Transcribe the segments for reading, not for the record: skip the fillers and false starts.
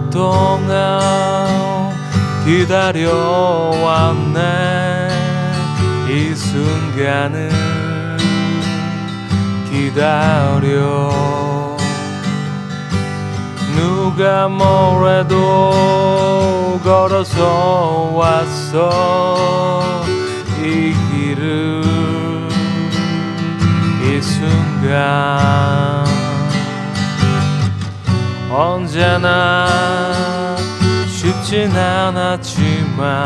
오랫동안 기다려왔네. 이 순간을 기다려. 누가 뭐래도 걸어서 왔어. 이 길을 이 순간 언제나 쉽진 않았지만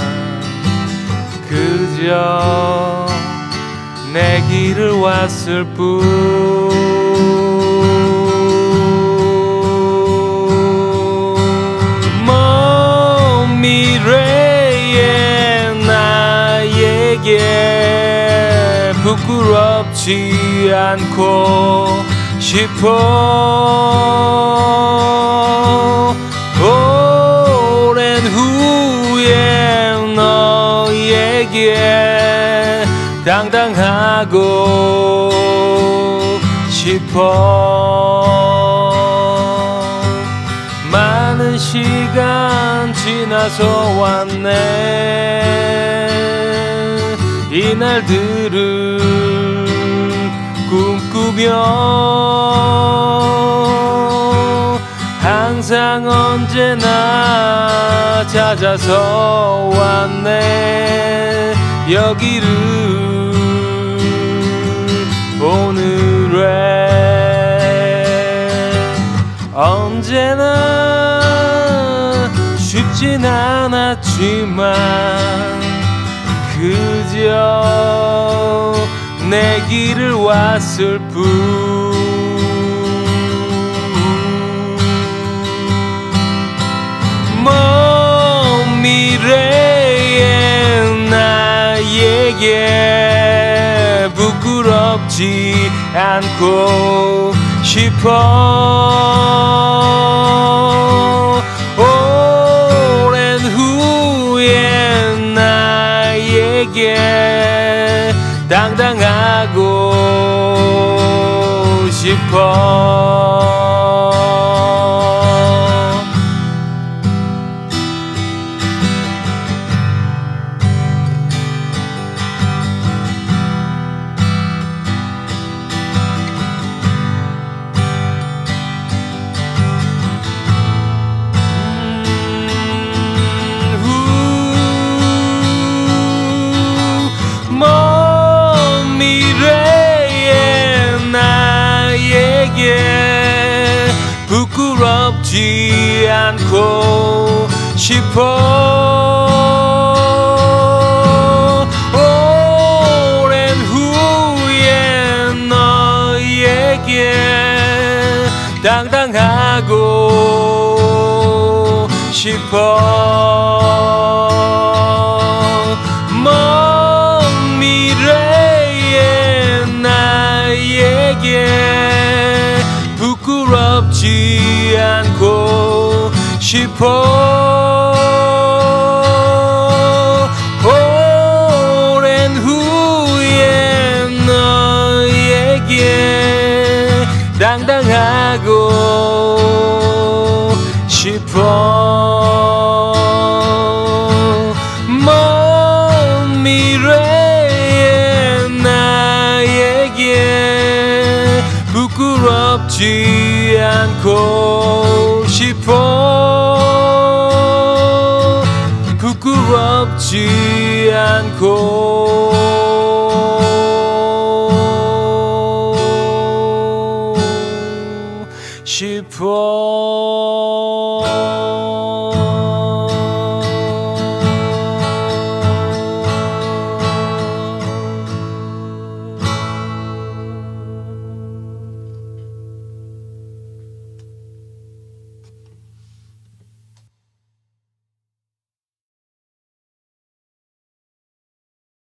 그저 내 길을 왔을 뿐. 먼 미래의 나에게 부끄럽지 않고 싶어. 오랜 후에 너에게 당당하고 싶어. 많은 시간 지나서 왔네. 이 날들을 꿈꾸며 항상 언제나 찾아서 왔네. 여기를 오늘에 언제나 쉽진 않았지만 그저 내 길을 왔을 뿐. 먼 미래의 나에게 부끄럽지 않고 싶어. 오랜 후에 나에게 당당하고 싶어. 먼 미래의 나에게 부끄럽지 않고 싶어. 오랜 후에 너에게 당당하고 싶어. 먼 미래의 나에게 부끄럽지 않고 싶어. 오랜 후에 너에게 당당하고 싶어. 먼 미래의 나에게 부끄럽지 않고 싶어. 부끄럽지 않고 싶어.